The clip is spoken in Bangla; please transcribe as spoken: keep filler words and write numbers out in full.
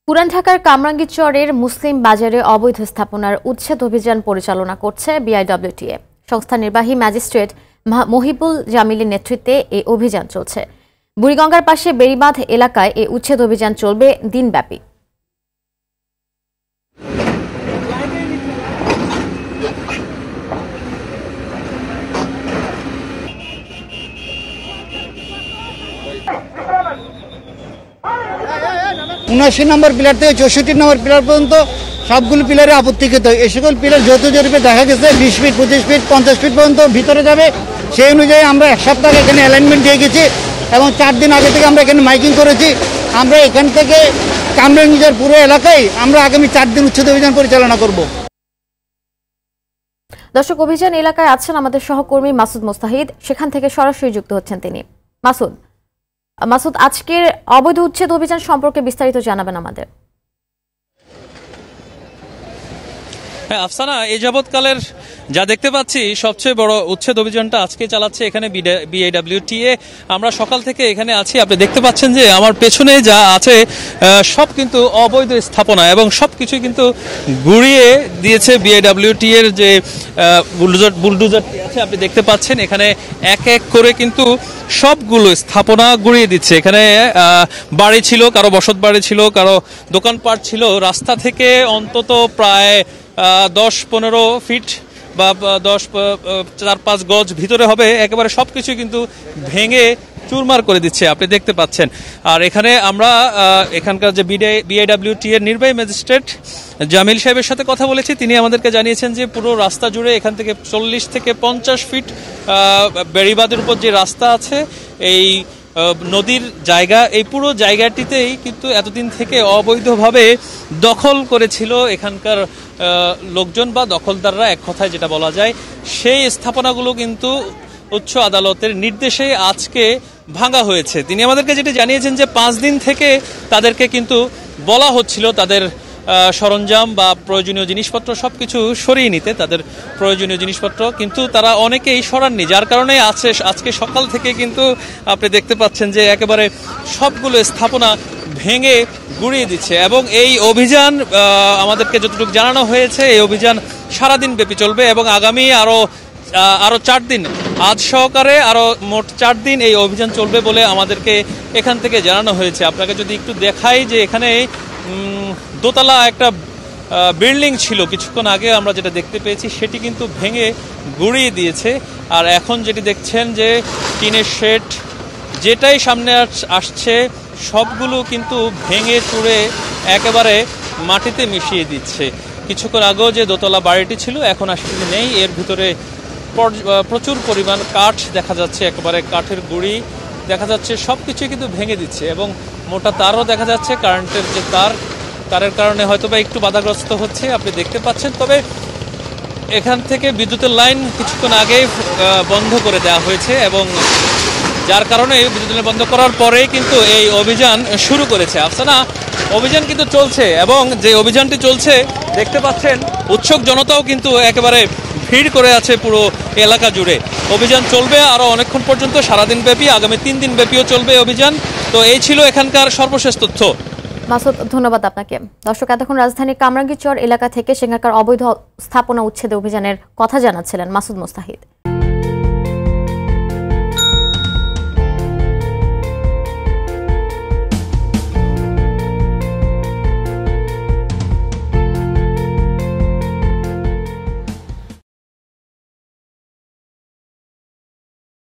পুরান ঢাকার কামরাঙ্গীরচরের মুসলিম বাজারে অবৈধ স্থাপনার উচ্ছেদ অভিযান পরিচালনা করছে বিআইডব্লিউটিএ। সংস্থার নির্বাহী ম্যাজিস্ট্রেট মহিবুল জামিলের নেতৃত্বে এই অভিযান চলছে। বুড়িগঙ্গার পাশে বেড়িবাঁধ এলাকায় এই উচ্ছেদ অভিযান চলবে দিনব্যাপী। উনআশি নম্বর পিলার থেকে চৌষট্টি নম্বর পিলার পর্যন্ত সবগুলো পিলারে আপত্তিকৃত। এই সকল পিলার যৌথ জরিপে দেখা গেছে বিশ ফিট পঁচিশ ফিট পঞ্চাশ ফিট পর্যন্ত ভিতরে যাবে। সেই অনুযায়ী আমরা এক সপ্তাহ এখানে অ্যালাইনমেন্ট দিয়ে গেছি এবং চার দিন আগে থেকে আমরা এখানে মাইকিং করেছি। আমরা এখান থেকে কামরাঙ্গীরচর পুরো এলাকায় আমরা আগামী চার দিন উচ্ছেদ অভিযান পরিচালনা করব। দর্শক, অভিযান এলাকায় আছেন আমাদের সহকর্মী মাসুদ মোস্তাহিদ, সেখান থেকে সরাসরি যুক্ত হচ্ছেন তিনি। মাসুদ মাসুদ আজকের অবৈধ উচ্ছেদ অভিযান সম্পর্কে বিস্তারিত জানাবেন আমাদের। হ্যাঁ আফসানা, এই যাবৎকালের যা দেখতে পাচ্ছি সবচেয়ে বড় উচ্ছেদ অভিযানটা আজকে চালাচ্ছে এখানে বিআইডব্লিউটিএ। আমরা সকাল থেকে এখানে আছি। আপনি দেখতে পাচ্ছেন যে আমার পেছনে যা আছে সব কিন্তু অবৈধ স্থাপনা এবং সব কিছুই কিন্তু গুড়িয়ে দিয়েছে বিআইডব্লিউটি এর যে বুলডোজার বুলডোজারটি আছে। আপনি দেখতে পাচ্ছেন এখানে এক এক করে কিন্তু সবগুলো স্থাপনা গুড়িয়ে দিচ্ছে। এখানে বাড়ি ছিল, কারো বসত বাড়ি ছিল, কারো দোকানপাট ছিল। রাস্তা থেকে অন্তত প্রায় দশ পনেরো ফিট বা দশ চার পাঁচ গজ ভিতরে হবে, একেবারে সবকিছু কিন্তু ভেঙে চুরমার করে দিচ্ছে, আপনি দেখতে পাচ্ছেন। আর এখানে আমরা এখানকার যে বিআইডব্লিউটি এর নির্বাহী ম্যাজিস্ট্রেট জামিল সাহেবের সাথে কথা বলেছি। তিনি আমাদেরকে জানিয়েছেন যে পুরো রাস্তা জুড়ে এখান থেকে চল্লিশ থেকে পঞ্চাশ ফিট বেড়িবাঁধের উপর যে রাস্তা আছে, এই নদীর জায়গা, এই পুরো জায়গাটিতেই কিন্তু এতদিন থেকে অবৈধভাবে দখল করেছিল এখানকার লোকজন বা দখলদাররা, এক কথায় যেটা বলা যায়। সেই স্থাপনাগুলো কিন্তু উচ্চ আদালতের নির্দেশে আজকে ভাঙা হয়েছে। তিনি আমাদেরকে যেটা জানিয়েছেন যে পাঁচ দিন থেকে তাদেরকে কিন্তু বলা হচ্ছিল তাদের সরঞ্জাম বা প্রয়োজনীয় জিনিসপত্র সবকিছু সরিয়ে নিতে, তাদের প্রয়োজনীয় জিনিসপত্র, কিন্তু তারা অনেকেই সরাননি। যার কারণে আছে আজকে সকাল থেকে কিন্তু আপনি দেখতে পাচ্ছেন যে একেবারে সবগুলো স্থাপনা ভেঙে গুড়িয়ে দিচ্ছে। এবং এই অভিযান আমাদেরকে যতটুকু জানানো হয়েছে, এই অভিযান সারাদিন ব্যাপী চলবে এবং আগামী আরো আরো চার দিন, আজ সহকারে আরো মোট চার দিন এই অভিযান চলবে বলে আমাদেরকে এখান থেকে জানানো হয়েছে। আপনাকে যদি একটু দেখাই যে এখানে দোতলা একটা বিল্ডিং ছিল, কিছুক্ষণ আগে আমরা যেটা দেখতে পেয়েছি সেটি কিন্তু ভেঙে গুড়িয়ে দিয়েছে। আর এখন যেটি দেখছেন যে টিনের শেড যেটাই সামনে আসছে সবগুলো কিন্তু ভেঙে চুরে একেবারে মাটিতে মিশিয়ে দিচ্ছে। কিছুক্ষণ আগেও যে দোতলা বাড়িটি ছিল এখন আসলে নেই, এর ভিতরে প্রচুর পরিমাণ কাঠ দেখা যাচ্ছে, একেবারে কাঠের গুঁড়ি দেখা যাচ্ছে, সব কিছুই কিন্তু ভেঙে দিচ্ছে এবং মোটা তারও দেখা যাচ্ছে। কারেন্টের যে তার, তারের কারণে হয়তো বা একটু বাধাগ্রস্ত হচ্ছে, আপনি দেখতে পাচ্ছেন। তবে এখান থেকে বিদ্যুতের লাইন কিছুক্ষণ আগেই বন্ধ করে দেওয়া হয়েছে এবং যার কারণে বিদ্যুৎ লাইন বন্ধ করার পরেই কিন্তু এই অভিযান শুরু করেছে। আফসানা, অভিযান কিন্তু চলছে এবং যে অভিযানটি চলছে দেখতে পাচ্ছেন উৎসুক জনতাও কিন্তু একেবারে ভিড় করে আছে পুরো এলাকা জুড়ে। অভিযান চলবে আরো অনেকক্ষণ পর্যন্ত, সারাদিন ব্যাপী, আগামী তিন দিন ব্যাপীও চলবে অভিযান। তো এই ছিল এখানকার সর্বশেষ তথ্য। মাসুদ, ধন্যবাদ আপনাকে। দর্শক, এতক্ষণ রাজধানীর কামরাঙ্গীরচর এলাকা থেকে সেখানকার অবৈধ স্থাপনা উচ্ছেদ অভিযানের কথা জানাচ্ছিলেন মাসুদ মোস্তাহিদ।